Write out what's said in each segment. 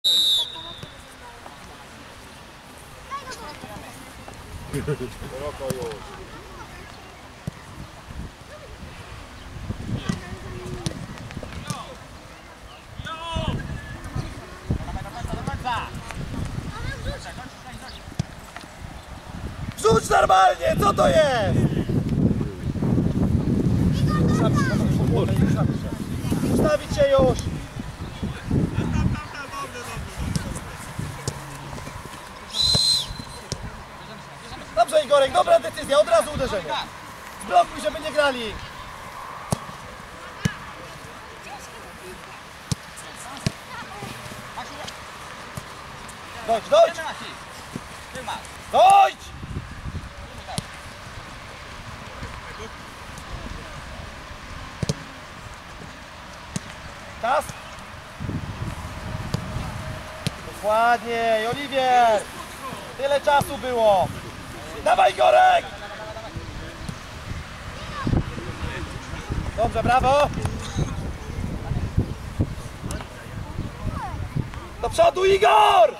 Szeroko już. Rzuć normalnie, co to jest? Ustawić się już. Dobrze Igorek, dobra decyzja, od razu uderzenie. Zblokuj, żeby nie grali. Dojdź, dojdź! Dojdź! Czas? Dokładnie, Oliwier! Tyle czasu było! Dawaj Igorek! Dobrze, brawo! Do przodu Igor!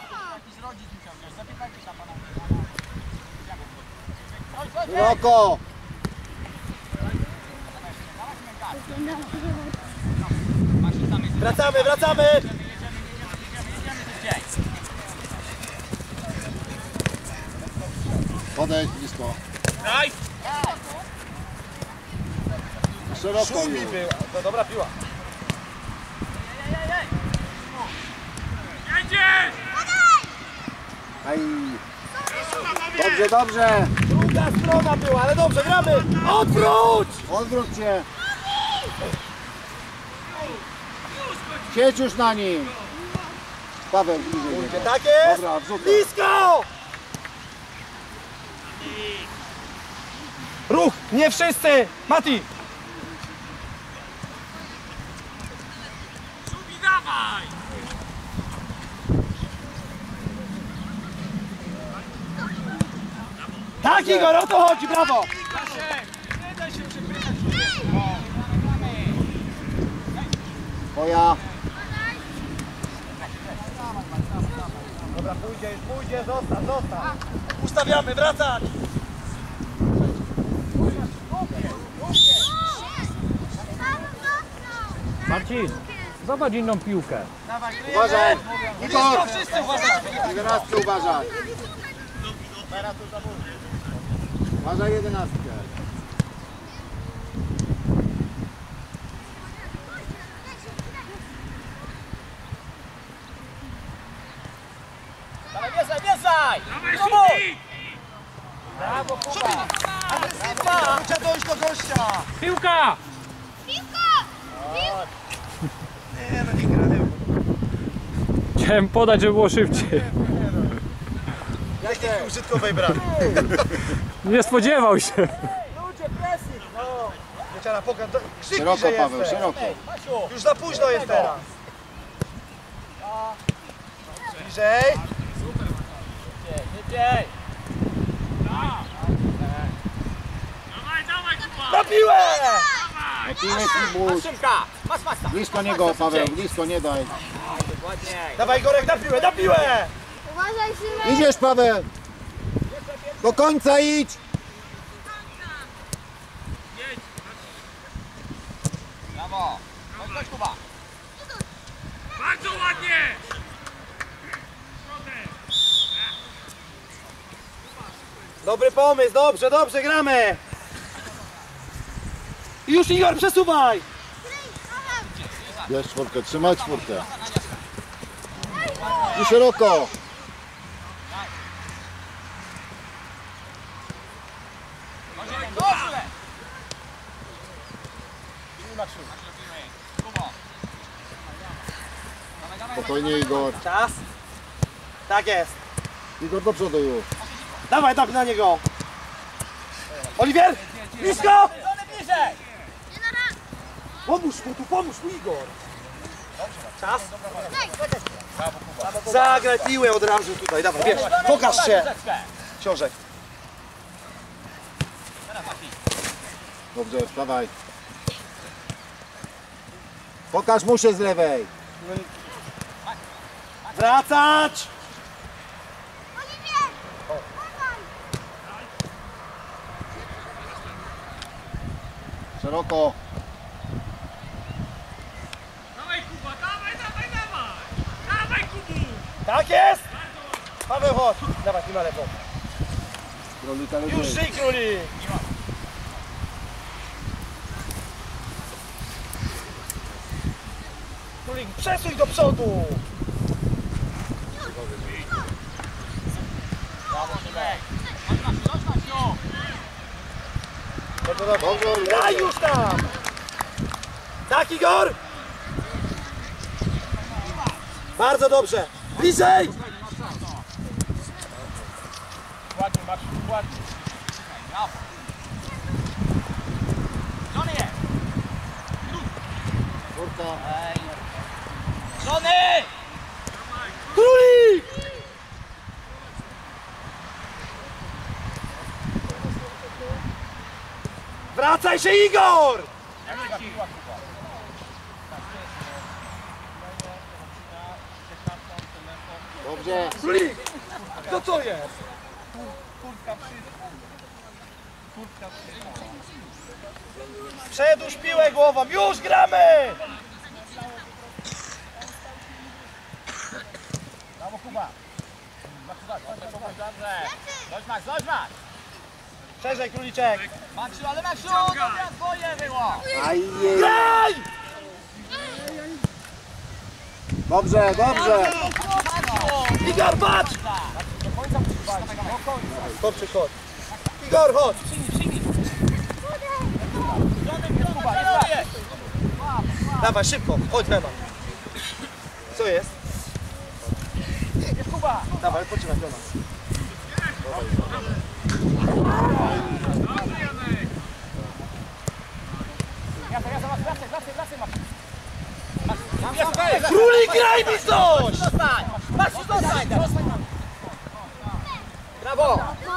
Szeroko! Wracamy, wracamy! Podejdź blisko. Daj! Szeroko Szumi już. był, to dobra piła. Aj. Dobrze, dobrze. Druga strona była, ale dobrze, gramy! Odwróć! Odwróć się. Siedź już na nim. Paweł, bliżej niego. Tak jest! Dobra, wrzucaj. Blisko! Ruch! Nie wszyscy! Mati! Tak Igor, o to chodzi, brawo! Twoja. Dobra, pójdzie, zostaw. Ustawiamy, wracać! Marcin, zobacz inną piłkę. Uważaj. Igor. Wszyscy uważajcie! 11 uważaj. Uważaj 11. Dawaj, mieszaj! Próbuj! Brawo, Kuba! Agresywna! Trzeba dojść do gościa! Piłka! Nie, no nie grają. Chciałem podać, żeby było szybciej. Jakiej użytkowej bramy? Nie spodziewał się. Ludzie, pressing, no! Wieciara, pokaż, krzyknij, Szeroko, że Paweł, jesteś. szeroko. Już za późno jest teraz. Bliżej. Szybciej. Na piłę! Piłek i bój. Blisko niego, Paweł, blisko nie daj. Dawaj Gorek, na piłę! Uważaj, Szymek! Idziesz, Paweł. Do końca idź. Brawo! Chodź Kuba! Bardzo ładnie! Dobry pomysł, dobrze, gramy! I już Igor, przesuwaj! Bierz czwórkę, trzymaj czwórkę. I szeroko. Spokojnie, Igor. Czas? Tak jest. Igor, do przodu już. Dawaj tak na niego! Oliwier! Blisko! Pomóż mu Igor! Czas? Zagraj piłę od razu tutaj, dawaj, wiesz, pokaż się! Książek. Dobrze, wstawaj. Pokaż mu się z lewej. Wracać! Szeroko. Dawaj Kuba, dawaj, dawaj, dawaj! Dawaj Kubu! Tak jest! Paweł, chodź. Dawaj, ty na lewo. Królika Już lepiej. żyj, królik! Królik, przesuń do przodu! Dobrze, Daj już tam! Tak, Igor! Bardzo dobrze! Bliżej! Ładnie, Maksiu, ładnie. Brawo. Żony jest! Kurka. Żony! Królik! Wracaj się, Igor! Dobrze. Królik! To co jest? Przedłuż piłę głową, już gramy! Brawo Kuba. Chodź Max, chodź Max. Szerzej, Króliczek! Maksiu, ale Maksiu, dobra, twoje było. Ajej. Graj! Dobrze, dobrze. Igor, patrz! Dobrze, chodź. Igor, chodź! Kuba, jest tak. Dawaj, szybko, chodź, Mema. Co jest? Jest Kuba. Dawaj, odpoczywaj do nas. Wracaj, Maksiu. Królik, graj mi coś! Zostań! Maksiu, zostań! Brawo!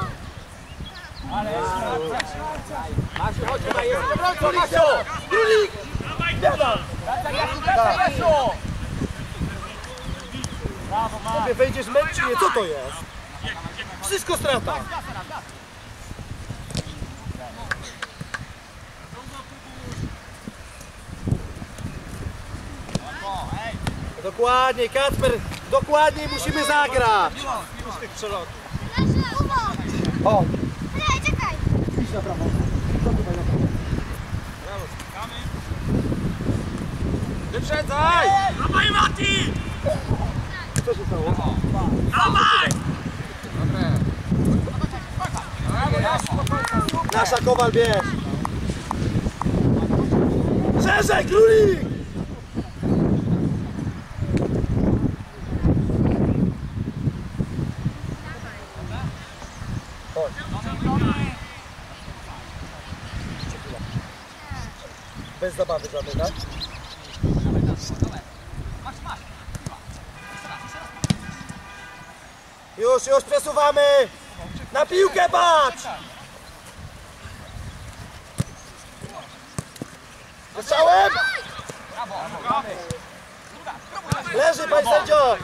Maksiu, chodź tutaj, jest obrońcą, Maksiu! Królik! Wracaj, Jasiu! Brawo, Maksiu! Sobie wejdziesz mecz czy nie? Co to jest? Wszystko strata. Dokładnie, Kacper, dokładniej musimy zagrać. Z tych przelotów. O, Czekaj! idź na prawo. Wyprzedzaj! Dawaj, Mati! Co się stało? Dawaj! Nasza Kowal, bierz. Szerzej, Królik! Chodź. Bez zabawy żadnej, tak? Już przesuwamy! Na piłkę patrz! Słyszałem? Leży, panie sędzio!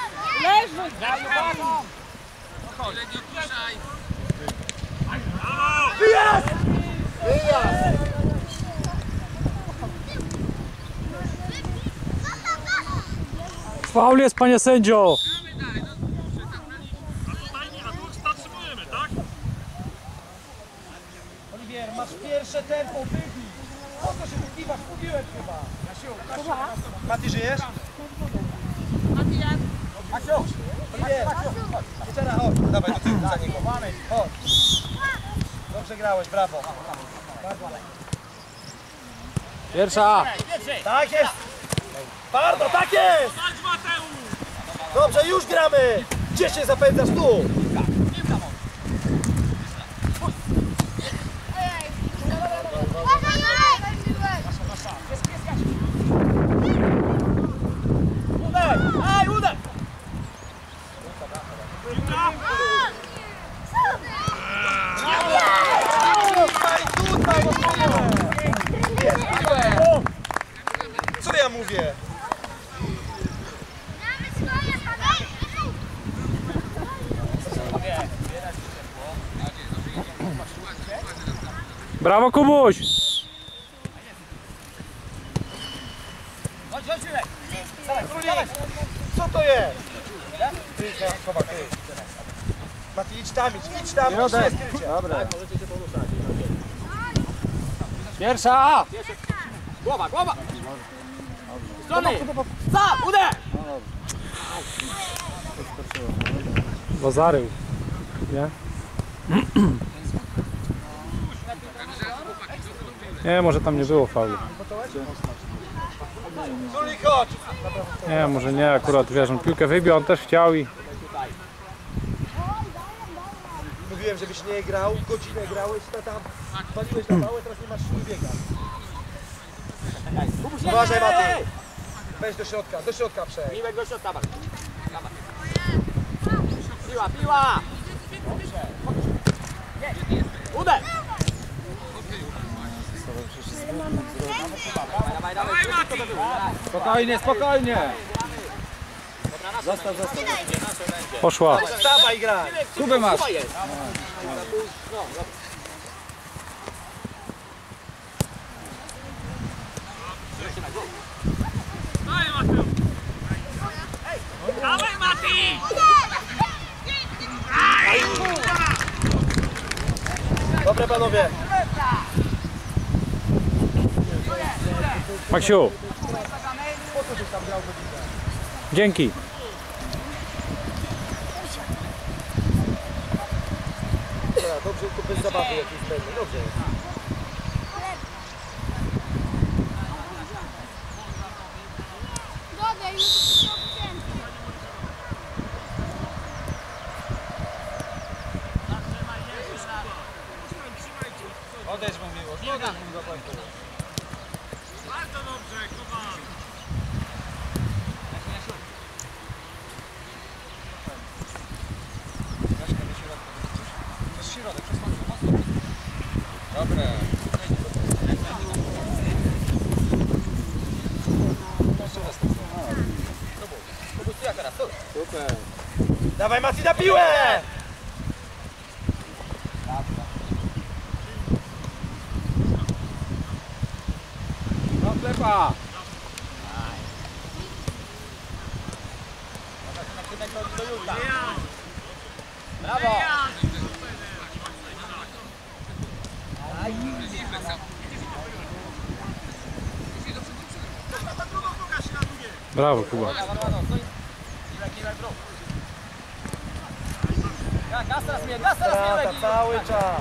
Wyjazd! Wyjazd! Faul jest, panie sędzio! Oliwier, masz pierwsze tempo, wybij! Po co się wykiwasz? Mówiłem chyba! Mati, żyjesz? Asiu! Oliwier! Teraz chodź! Dawaj do tyłu za niego! Chodź! Dobrze grałeś, brawo! Pierwsza! Tak jest! Bardzo, tak jest! Dobrze, już gramy! Gdzie się zapędzasz tu? Aj, udaj! Co ja mówię? Mamy swoje, Brawo, Kubuś! Co to jest? Mati, idź tam, Środek. jest krycie. Dobra. Pierwsza! Głowa, głowa! Strony! Za! Uder! Bo zarył. Nie? Nie, może tam nie było faulu. Zulik, chodź! Nie, może nie, akurat wiesz, on piłkę wybił, on też chciał i... Mówiłem, żebyś nie grał, godzinę grałeś, to tam paliłeś na małe, teraz nie masz siły biega. Uważaj, Mati! Weź do środka przejdź. Miłek do środka, bardziej. Piła, piła! Uder! Dawaj, dawaj, Mati! Spokojnie, spokojnie. Zostaw. Poszła. Wstawaj, graj! Kubę masz. Dawaj, Mati! Dobre, panowie! Maksiu. Dzięki. Dobrze, to bez zabawy jakiejś będzie. Dobrze jest. Odejdź mu miłość, odejdź mu do końca. Bardzo dobrze, Kuba! Przez środek, przez mocno. Dobre. Super. Dawaj, Mati, na piłę! No klepa. Brawo! Brawo, Kuba. Gaz teraz mnie, gaz teraz Strata mnie! cały czas.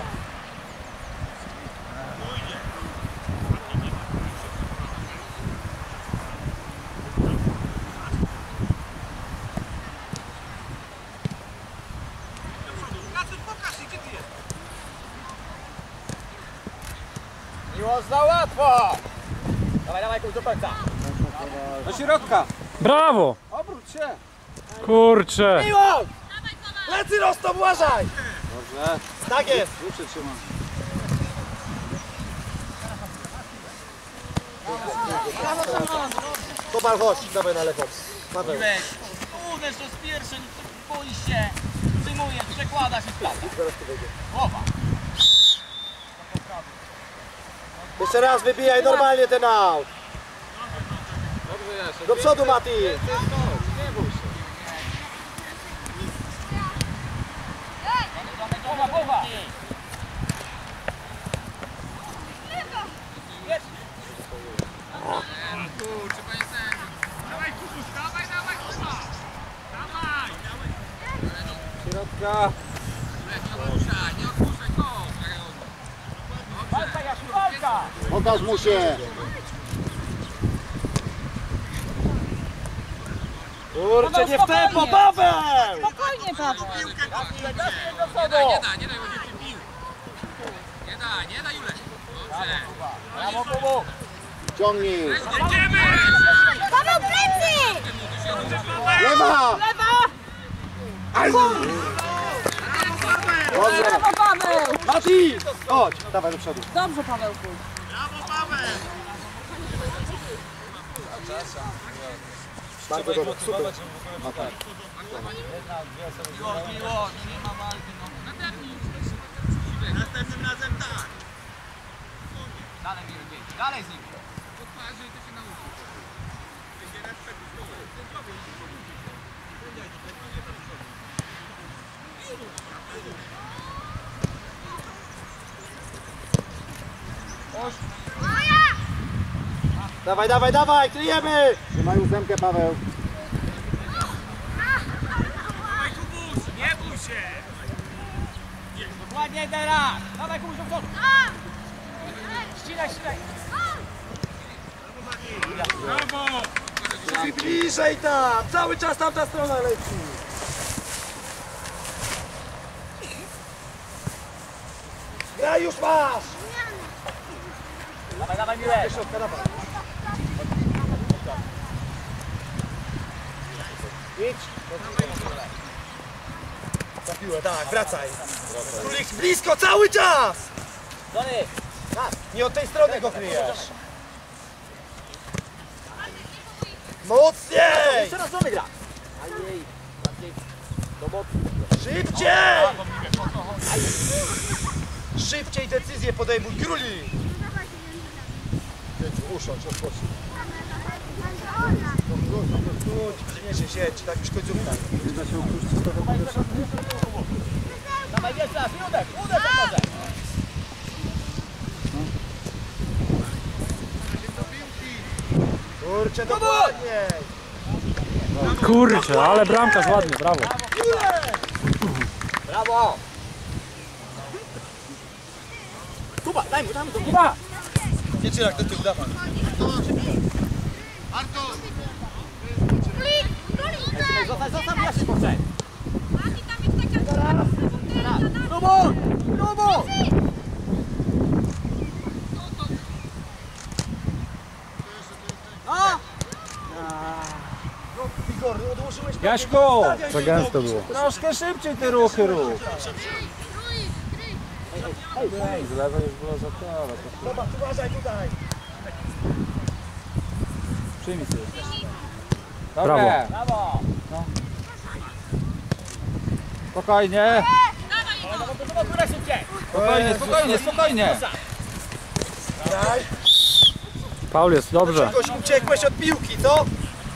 Miło za łatwo! Dawaj, dawaj, kuś do końca! Do środka. Brawo! Obróć się. Kurczę! Miło! Lecy rosną, uważaj! Dobrze. Tak jest! Tu przytrzymam. Kopal, chodź, dawaj na lewo. Paweł. Uderz to z pierwszym, boi się, przyjmujesz, przekładasz i wkładasz. Głowa! Jeszcze raz wybijaj normalnie ten aut. Dobrze jest. Do przodu, Mati. Nie bój się. Głowa, głowa! Dawaj, Kubuś, dawaj, dawaj, Kuba! Dawaj! Środka. Walka, Jasiu, walka! Pokaż mu się. Kurczę, nie w tempo, Paweł! Spokojnie, Paweł. Nie da, Julek! Dobrze! Brawo, Kubu! Ciągnij. Jedziemy! Paweł, plecy! Lewa. Lewa! Dobrze. Brawo, Paweł! Mati! Chodź, dawaj do przodu. Dobrze, Pawełku. Brawo, Paweł! Bardzo dobrze, super. Miło, nie ma walki, no. Następnym razem tak! Dalej Mirek, dalej z nim. Dawaj, dawaj, dawaj, kryjemy! Trzymaj ósemkę, Paweł. Nie bój się! Dokładnie teraz! Dawaj Kubuś do przodu! Ścinaj, ścinaj! Brawo! Bliżej tam! Cały czas tamta strona leci! Graj, już masz! Dawaj, dawaj Mirek! Do środka, dawaj. Idź! Za piłę, tak, wracaj! Królik blisko cały czas! Dony! Nie od tej strony go kryjesz! Mocniej! Jeszcze raz Dony gra! Ajej! Bardziej do boku. Szybciej! Szybciej decyzję podejmuj, Królik! Usiądź, odpocznij. Przyniesie sieć, tak już końcówka. Dawaj jeszcze raz, uderz jak może! Kurczę, dokładniej! Kurczę, ale bramkarz ładnie, brawo. Brawo! Kuba, daj mu, daj mu to Kuba! Nie Cierak, do tyłu, dawaj. Zostaw, ja się poczekaj! Kubuś! Kubuś! Igor, odłożyłeś... Jaśku! Za gęsto było. Troszkę szybciej te ruchy rób. Z lewej już było za to. Zobacz, uważaj tutaj. Przyjmij sobie. Brawo! Spokojnie. Spokojnie. Graj. Paul jest, dobrze. Czegoś uciekłeś od piłki, co?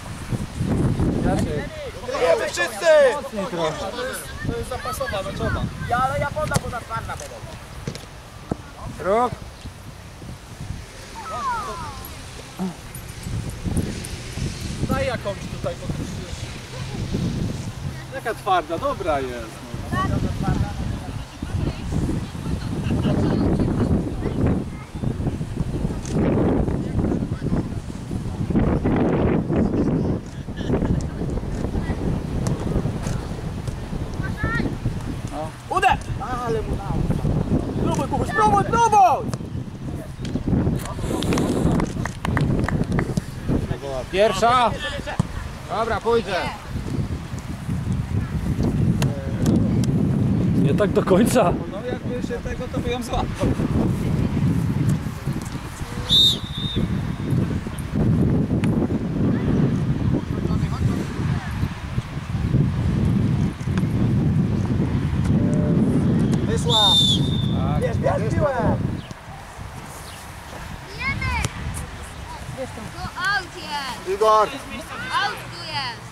Kryjemy wszyscy! To jest zapasowa, meczowa. Ale ja podam, bo za twarda podoba. Rok. Daj jakąś tutaj podróżujesz. Jaka twarda, dobra jest. Uderz! Ale mu dało. Próbuj, Kubuś, próbuj! Pierwsza. Dobra, pójdzie. Nie tak do końca. No jakby się tego, to by ją złapał. Wyszła! Bierz piłę! To aut jest! Igor! Aut tu jest!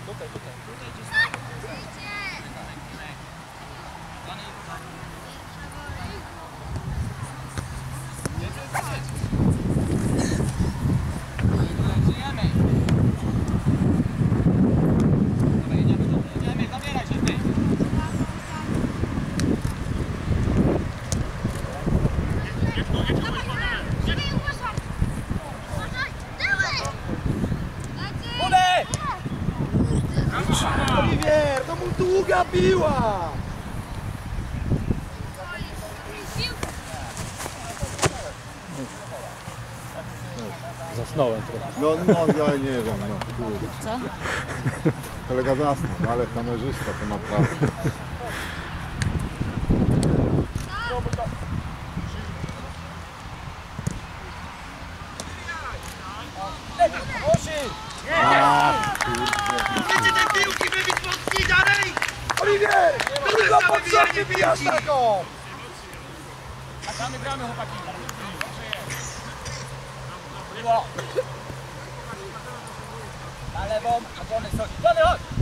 Zabieraj się ty! Oliwier, to mu długa piła! Zasnąłem trochę. No, ja nie wiem, no. Kurde. Co? Kolega zasnął, ale kamerzysta to naprawdę. Chcecie te piłki wybić mocniej dalej? Oliwier! Tylko potrzebnie bijasz taką! Gramy, chłopaki. Było. Na lewą, a Johnny schodzi. Johnny, chodź!